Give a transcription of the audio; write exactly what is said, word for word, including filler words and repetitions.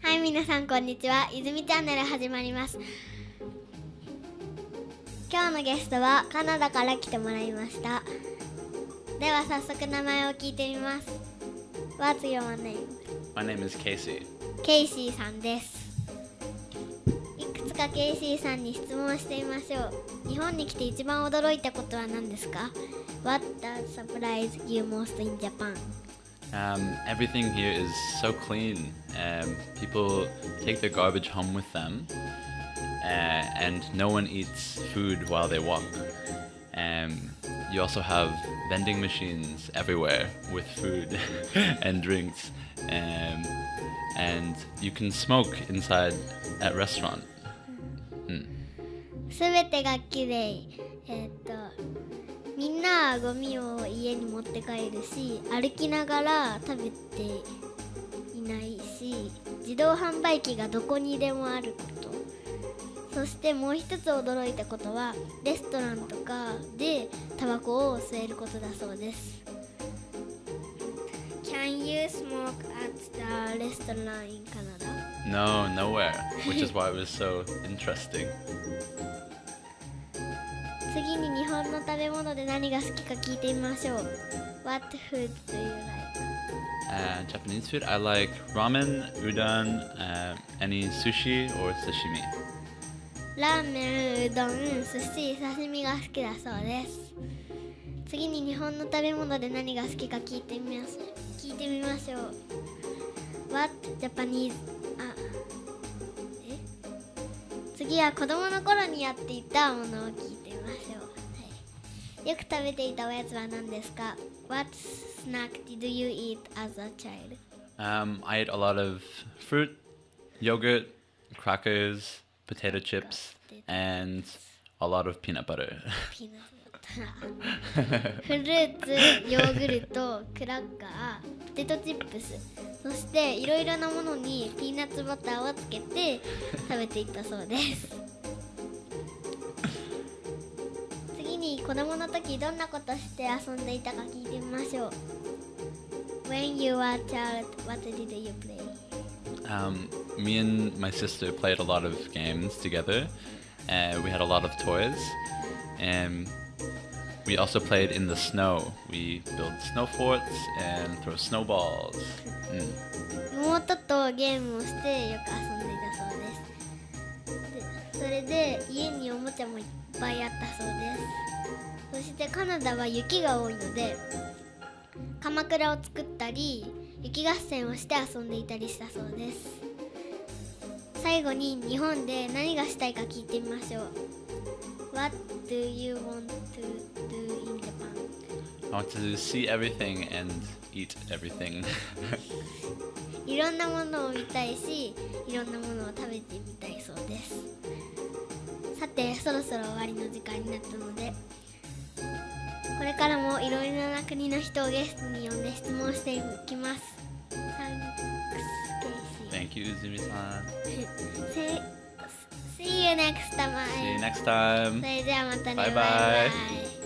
はい、皆さんこんにちは。泉チャンネル始まります。今日のゲストはカナダから来てもらいました。では早速名前を聞いてみます。What's your name? My name is Casey. ケイシーさんです。いくつかケイシーさんに質問してみましょう。日本に来て一番驚いたことは何ですか？ What does surprise you most in Japan? Um, everything here is so clean. Um, people take their garbage home with them, uh, and no one eats food while they walk. Um, you also have vending machines everywhere with food and drinks, um, and you can smoke inside at restaurant. Mm. すべてがきれい。えーっとみんなゴミを家に持って帰るし、歩きながら食べていないし、自動販売機がどこにでもあること。そしてもう一つ驚いたことは、レストランとかでタバコを吸えることだそうです。Can you smoke at the restaurant in Canada? No, nowhere, which is why it was so interesting. 次に日本の食べ物で何が好きか聞いてみましょう。What food do you like? Uh, Japanese food, I like ramen, udon, uh, any sushi or sashimi. ラーメン、うどん、寿司、刺身が好きだそうです。次に日本の食べ物で何が好きか聞いてみましょう。聞いてみましょう。What Japanese? あ、え？次は子供の頃にやっていたものを聞いてみましょう。はい、よく食べていたおやつは何ですか？ What snack did you eat as a child? Um, I ate a lot of fruit, yogurt, crackers, potato chips, and a lot of peanut butter. ピーナッツバターフルーツ、ヨーグルト、クラッカー、ポテトチップス、そしていろいろなものにピーナッツバターをつけて食べていったそうです。次に子供の時どんなことして遊んでいたか聞いてみましょう。When you were a child, what did you play? Um, me and my sister played a lot of games together. Uh, we had a lot of toys, and we also played in the snow. We built snow forts and throw snowballs. Mm. 妹とゲームをしてよく遊んでいたそうです。で、それで家におもちゃもいっぱいあったそうです。そしてカナダは雪が多いので、鎌倉を作ったり雪合戦をして遊んでいたりしたそうです。最後に日本で何がしたいか聞いてみましょう。What do you want to do in Japan? I want to see everything and eat everything. いろんなものを見たいし、いろんなものを食べてみたいそうです。さて、そろそろ終わりの時間になったので、これからもいろいろな国の人をゲストに呼んで質問していきます。 Thank you, Izumi-san. See, see you next time. See you next time. それじゃあまたね。 バイバイバイバイ。